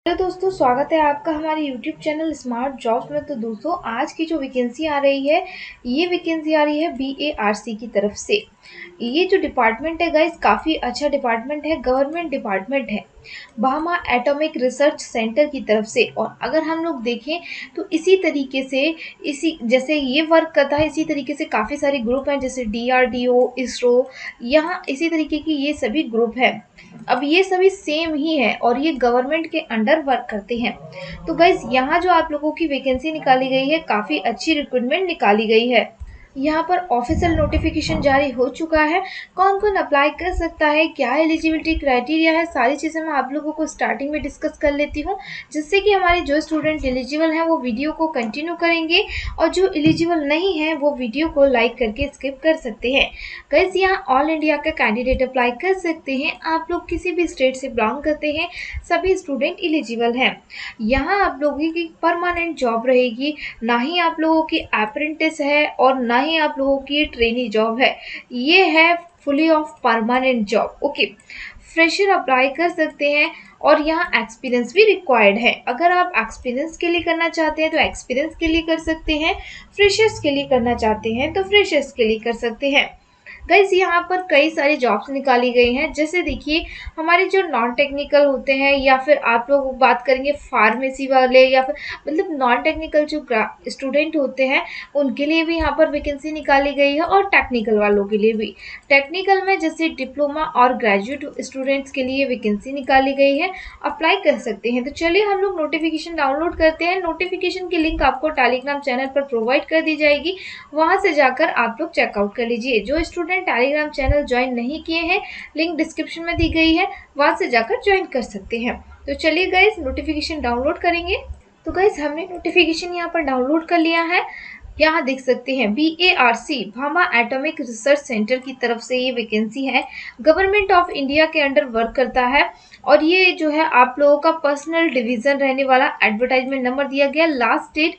Hello दोस्तों, स्वागत है आपका हमारे यूट्यूब चैनल स्मार्ट जॉब्स में। तो दोस्तों, आज की जो वैकेंसी आ रही है, ये वैकेंसी आ रही है BARC की तरफ से। ये जो डिपार्टमेंट है गाइस, काफ़ी अच्छा डिपार्टमेंट है, गवर्नमेंट डिपार्टमेंट है, भामा एटॉमिक रिसर्च सेंटर की तरफ से। और अगर हम लोग देखें तो इसी तरीके से, इसी जैसे ये वर्क करता है, इसी तरीके से काफ़ी सारे ग्रुप हैं, जैसे DRDO, इसरो, यहाँ इसी तरीके की ये सभी ग्रुप हैं। अब ये सभी सेम ही है और ये गवर्नमेंट के अंडर वर्क करते हैं। तो गाइज, यहाँ जो आप लोगों की वैकेंसी निकाली गई है, काफ़ी अच्छी रिक्रूटमेंट निकाली गई है। यहाँ पर ऑफिशियल नोटिफिकेशन जारी हो चुका है। कौन कौन अप्लाई कर सकता है, क्या एलिजिबिलिटी क्राइटेरिया है, सारी चीज़ें मैं आप लोगों को स्टार्टिंग में डिस्कस कर लेती हूँ, जिससे कि हमारे जो स्टूडेंट एलिजिबल हैं वो वीडियो को कंटिन्यू करेंगे और जो एलिजिबल नहीं है वो वीडियो को लाइक करके स्किप कर सकते हैं। गाइस, यहाँ ऑल इंडिया का कैंडिडेट अप्लाई कर सकते हैं। आप लोग किसी भी स्टेट से बिलोंग करते हैं, सभी स्टूडेंट एलिजिबल हैं। यहाँ आप लोगों की परमानेंट जॉब रहेगी, ना ही आप लोगों की अप्रेंटिस है और ना ही आप लोगों की ट्रेनी जॉब है। ये है fully of permanent job. Okay, fresher apply कर सकते हैं और यहाँ एक्सपीरियंस भी रिक्वायर्ड है। अगर आप एक्सपीरियंस के लिए करना चाहते हैं तो एक्सपीरियंस के लिए कर सकते हैं, फ्रेशर्स के लिए करना चाहते हैं तो फ्रेशर्स के लिए कर सकते हैं। गाइस, यहाँ पर कई सारी जॉब्स निकाली गई हैं। जैसे देखिए, हमारे जो नॉन टेक्निकल होते हैं, या फिर आप लोग बात करेंगे फार्मेसी वाले, या फिर मतलब नॉन टेक्निकल जो स्टूडेंट होते हैं, उनके लिए भी यहाँ पर वैकेंसी निकाली गई है और टेक्निकल वालों के लिए भी। टेक्निकल में जैसे डिप्लोमा और ग्रेजुएट स्टूडेंट्स के लिए वैकेंसी निकाली गई है, अप्लाई कर सकते हैं। तो चलिए हम लोग नोटिफिकेशन डाउनलोड करते हैं। नोटिफिकेशन की लिंक आपको टेलीग्राम चैनल पर प्रोवाइड कर दी जाएगी, वहाँ से जाकर आप लोग चेकआउट कर लीजिए। जो स्टूडेंट टेलीग्राम चैनल ज्वाइन नहीं किए हैं, लिंक डिस्क्रिप्शन में दी गई है, वहां से जाकर ज्वाइन कर सकते हैं। तो चलिए गाइस, नोटिफिकेशन डाउनलोड करेंगे। तो गाइस, हमने नोटिफिकेशन यहाँ पर डाउनलोड कर लिया है। यहाँ देख सकते हैं BARC Bhama atomic research centre की तरफ से ये वैकेंसी है, गवर्नमेंट ऑफ इंडिया के अंडर वर्क करता है। और ये जो है आप लोगों का पर्सनल डिवीजन रहने वाला। एडवर्टाइजमेंट नंबर दिया गया, लास्ट डेट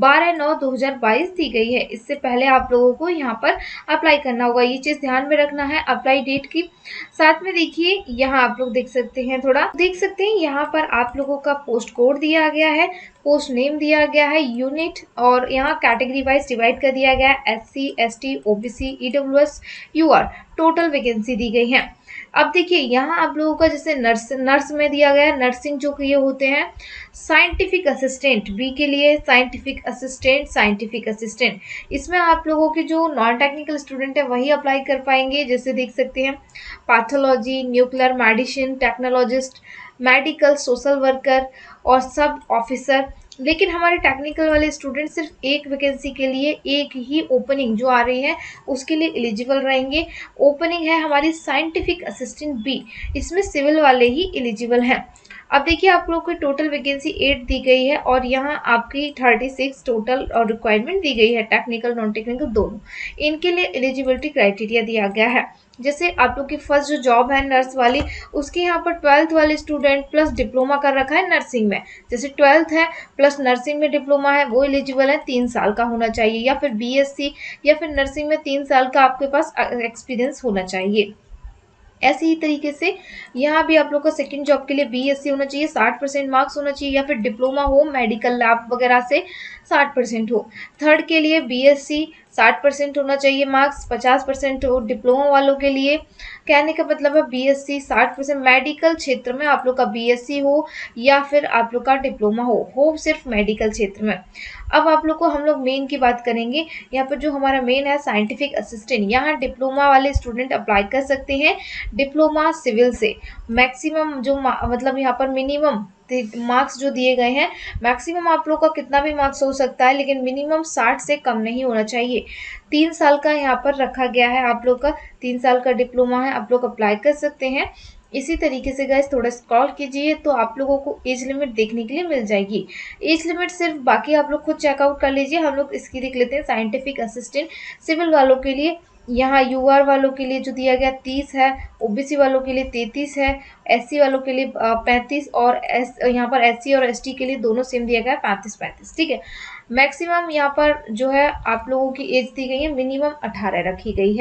12/9/2022 दी गई है। इससे पहले आप लोगों को यहाँ पर अप्लाई करना होगा, ये चीज़ ध्यान में रखना है अप्लाई डेट की। साथ में देखिए, यहाँ आप लोग देख सकते हैं, थोड़ा देख सकते हैं, यहाँ पर आप लोगों का पोस्ट कोड दिया गया है, पोस्ट नेम दिया गया है, यूनिट, और यहाँ कैटेगरी वाइज डिवाइड कर दिया गया है, SC ST OBC EWS UR। Total vacancy दी गई है। अब देखिए, यहाँ आप लोगों का जैसे नर्स में दिया गया है, नर्सिंग जो ये होते हैं, साइंटिफिक असिस्टेंट बी के लिए, साइंटिफिक असिस्टेंट, इसमें आप लोगों के जो नॉन टेक्निकल स्टूडेंट है वही अप्लाई कर पाएंगे। जैसे देख सकते हैं, pathology, nuclear medicine technologist, medical social worker और सब ऑफिसर। लेकिन हमारे टेक्निकल वाले स्टूडेंट सिर्फ एक वैकेंसी के लिए, एक ही ओपनिंग जो आ रही है उसके लिए एलिजिबल रहेंगे। ओपनिंग है हमारी साइंटिफिक असिस्टेंट बी, इसमें सिविल वाले ही एलिजिबल हैं। अब देखिए, आप लोग को टोटल वैकेंसी 8 दी गई है और यहाँ आपकी 36 टोटल और रिक्वायरमेंट दी गई है, टेक्निकल नॉन टेक्निकल दोनों। इनके लिए एलिजिबिलिटी क्राइटेरिया दिया गया है। जैसे आप लोग की फर्स्ट जो जॉब है नर्स वाली, उसके यहाँ पर 12th वाले स्टूडेंट प्लस डिप्लोमा कर रखा है नर्सिंग में। जैसे 12th है प्लस नर्सिंग में डिप्लोमा है, वो एलिजिबल है, 3 साल का होना चाहिए, या फिर BSc या फिर नर्सिंग में 3 साल का आपके पास एक्सपीरियंस होना चाहिए। ऐसे ही तरीके से यहाँ भी आप लोग का सेकंड जॉब के लिए BSc होना चाहिए, 60% मार्क्स होना चाहिए, या फिर डिप्लोमा हो मेडिकल लैब वगैरह से 60% हो। थर्ड के लिए BSc 60% होना चाहिए मार्क्स, 50% हो डिप्लोमा वालों के लिए। कहने का मतलब है BSc 60%, मेडिकल क्षेत्र में आप लोग का BSc हो या फिर आप लोग का डिप्लोमा हो सिर्फ मेडिकल क्षेत्र में। अब आप लोग को हम लोग मेन की बात करेंगे। यहाँ पर जो हमारा मेन है साइंटिफिक असिस्टेंट, यहाँ डिप्लोमा वाले स्टूडेंट अप्लाई कर सकते हैं, डिप्लोमा सिविल से। मैक्सिमम जो मतलब यहाँ पर मिनिमम मार्क्स जो दिए गए हैं, मैक्सिमम आप लोग का कितना भी मार्क्स हो सकता है, लेकिन मिनिमम 60 से कम नहीं होना चाहिए। 3 साल का यहाँ पर रखा गया है, आप लोग का 3 साल का डिप्लोमा है, आप लोग अप्लाई कर सकते हैं। इसी तरीके से गाइस, थोड़ा स्क्रॉल कीजिए तो आप लोगों को एज लिमिट देखने के लिए मिल जाएगी। एज लिमिट सिर्फ बाकी आप लोग खुद चेकआउट कर लीजिए, हम लोग इसकी देख लेते हैं। साइंटिफिक असिस्टेंट सिविल वालों के लिए, यहाँ UR वालों के लिए जो दिया गया 30 है, OBC वालों के लिए 33 है, SC वालों के लिए 35, और यहाँ पर SC और ST के लिए दोनों सेम दिया गया है, 35-35। ठीक है। मैक्सिमम यहाँ पर जो है आप लोगों की एज दी गई है, मिनिमम 18 रखी गई है।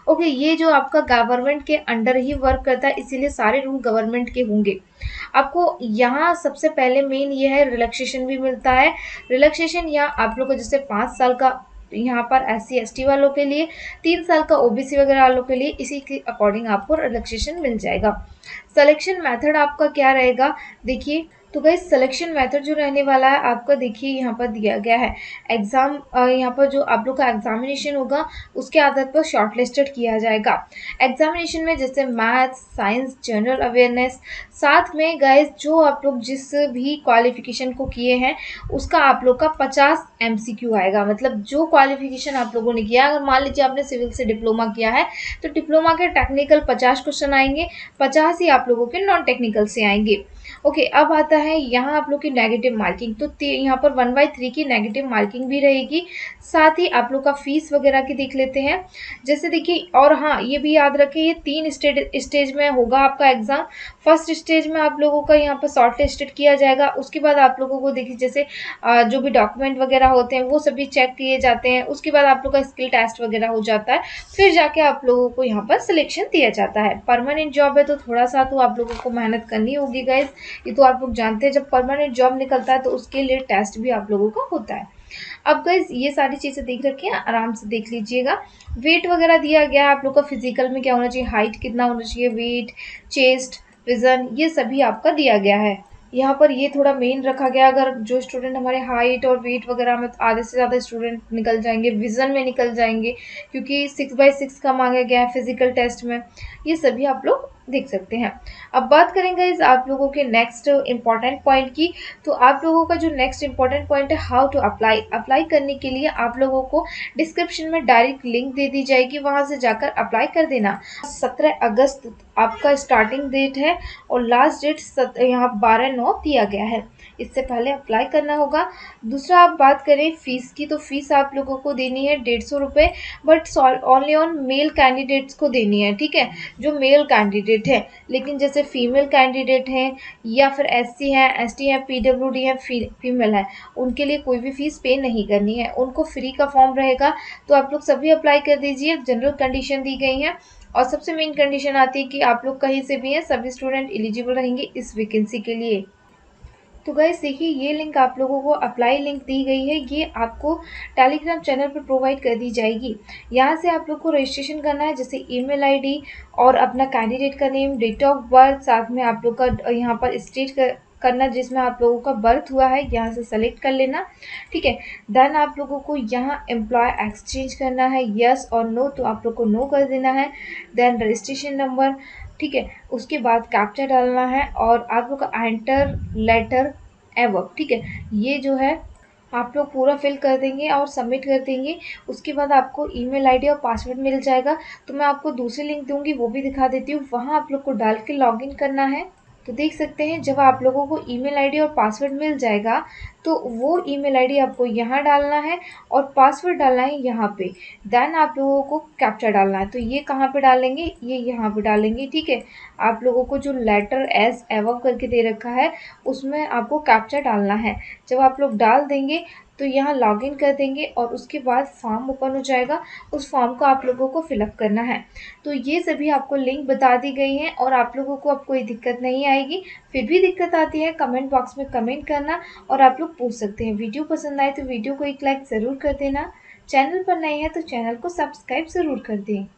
ओके, ये जो आपका गवर्नमेंट के अंडर ही वर्क करता है, इसीलिए सारे रूल गवर्नमेंट के होंगे। आपको यहाँ सबसे पहले मेन ये है, रिलैक्सेशन भी मिलता है। रिलैक्सेशन यहाँ आप लोग को जैसे 5 साल का यहाँ पर SC ST वालों के लिए, 3 साल का OBC वगैरह वालों के लिए, इसी के अकॉर्डिंग आपको रिलैक्सेशन मिल जाएगा। सिलेक्शन मेथड आपका क्या रहेगा, देखिए तो गाइस सिलेक्शन मेथड जो रहने वाला है आपका, देखिए यहाँ पर दिया गया है। एग्जाम यहाँ पर जो आप लोग का एग्जामिनेशन होगा उसके आधार पर शॉर्टलिस्टेड किया जाएगा। एग्जामिनेशन में जैसे मैथ्स, साइंस, जनरल अवेयरनेस, साथ में गाइस जो आप लोग जिस भी क्वालिफिकेशन को किए हैं उसका आप लोग का 50 MCQ आएगा। मतलब जो क्वालिफिकेशन आप लोगों ने किया, अगर मान लीजिए आपने सिविल से डिप्लोमा किया है तो डिप्लोमा के टेक्निकल 50 क्वेश्चन आएंगे, 50 ही आप लोगों के नॉन टेक्निकल से आएंगे। ओके, अब आता है यहाँ आप लोग की नेगेटिव मार्किंग। तो यहाँ पर 1/3 की नेगेटिव मार्किंग भी रहेगी। साथ ही आप लोग का फीस वगैरह की देख लेते हैं। जैसे देखिए, और हाँ ये भी याद रखें, ये 3 स्टेज में होगा आपका एग्जाम। फर्स्ट स्टेज में आप लोगों का यहाँ पर शॉर्ट लिस्टेड किया जाएगा। उसके बाद आप लोगों को देखिए जैसे जो भी डॉक्यूमेंट वगैरह होते हैं वो सभी चेक किए जाते हैं। उसके बाद आप लोग का स्किल टेस्ट वगैरह हो जाता है, फिर जाके आप लोगों को यहाँ पर सिलेक्शन दिया जाता है। परमानेंट जॉब है तो थोड़ा सा तो आप लोगों को मेहनत करनी होगी गाइज, ये तो आप लोग जानते हैं। जब परमानेंट जॉब निकलता है तो उसके लिए टेस्ट भी आप लोगों का होता है। अब गाइज ये सारी चीज़ें देख रखी हैं, आराम से देख लीजिएगा। वेट वगैरह दिया गया है आप लोग का, फिजिकल में क्या होना चाहिए, हाइट कितना होना चाहिए, वेट, चेस्ट, विजन, ये सभी आपका दिया गया है। यहाँ पर ये थोड़ा मेन रखा गया, अगर जो स्टूडेंट हमारे हाइट और वेट वगैरह में, आधे से ज़्यादा स्टूडेंट निकल जाएंगे, विजन में निकल जाएंगे क्योंकि 6/6 का मांगा गया है फिजिकल टेस्ट में। ये सभी आप लोग देख सकते हैं। अब बात करेंगे इस आप लोगों के नेक्स्ट इम्पॉर्टेंट पॉइंट की। तो आप लोगों का जो नेक्स्ट इम्पॉर्टेंट पॉइंट है, हाउ टू अप्लाई। अप्लाई करने के लिए आप लोगों को डिस्क्रिप्शन में डायरेक्ट लिंक दे दी जाएगी, वहां से जाकर अप्लाई कर देना। 17 अगस्त आपका स्टार्टिंग डेट है और लास्ट डेट यहाँ 12/9 दिया गया है। इससे पहले अप्लाई करना होगा। दूसरा आप बात करें फीस की, तो फीस आप लोगों को देनी है 150 रुपये, but only on male candidates को देनी है, ठीक है, जो मेल कैंडिडेट है। लेकिन जैसे फीमेल कैंडिडेट हैं या फिर SC हैं, ST हैं, PWD हैं, फीमेल है, उनके लिए कोई भी फीस पे नहीं करनी है, उनको फ्री का फॉर्म रहेगा। तो आप लोग सभी अप्लाई कर दीजिए। जनरल कंडीशन दी गई है और सबसे मेन कंडीशन आती है कि आप लोग कहीं से भी हैं, सभी स्टूडेंट एलिजिबल रहेंगे इस वैकेंसी के लिए। तो गाइस देखिए, ये लिंक आप लोगों को अप्लाई लिंक दी गई है, ये आपको टेलीग्राम चैनल पर प्रोवाइड कर दी जाएगी। यहाँ से आप लोग को रजिस्ट्रेशन करना है, जैसे ईमेल आईडी और अपना कैंडिडेट का नेम, डेट ऑफ बर्थ, साथ में आप लोग का यहाँ पर स्टेट करना जिसमें आप लोगों का बर्थ हुआ है, यहाँ से सेलेक्ट कर लेना, ठीक है। देन आप लोगों को यहाँ एम्प्लॉय एक्सचेंज करना है, यस और नो, तो आप लोग को नो कर देना है। देन रजिस्ट्रेशन नंबर, ठीक है, उसके बाद कैप्चा डालना है और आप लोग का एंटर लेटर एवब, ठीक है, ये जो है आप लोग पूरा फिल कर देंगे और सबमिट कर देंगे। उसके बाद आपको ईमेल आईडी और पासवर्ड मिल जाएगा। तो मैं आपको दूसरी लिंक दूंगी, वो भी दिखा देती हूँ, वहाँ आप लोग को डाल के लॉगिन करना है। तो देख सकते हैं, जब आप लोगों को ईमेल आईडी और पासवर्ड मिल जाएगा तो वो ईमेल आईडी आपको यहाँ डालना है और पासवर्ड डालना है यहाँ पे। देन आप लोगों को कैप्चा डालना है, तो ये कहाँ पे डालेंगे, ये यहाँ पे डालेंगे, ठीक है। आप लोगों को जो लेटर एस एवब करके दे रखा है उसमें आपको कैप्चा डालना है। जब आप लोग डाल देंगे तो यहाँ लॉगिन कर देंगे और उसके बाद फॉर्म ओपन हो जाएगा, उस फॉर्म को आप लोगों को फिलअप करना है। तो ये सभी आपको लिंक बता दी गई हैं और आप लोगों को अब कोई दिक्कत नहीं आएगी। फिर भी दिक्कत आती है कमेंट बॉक्स में कमेंट करना और आप लोग पूछ सकते हैं। वीडियो पसंद आए तो वीडियो को एक लाइक ज़रूर कर देना। चैनल पर नए हैं तो चैनल को सब्सक्राइब ज़रूर कर दें।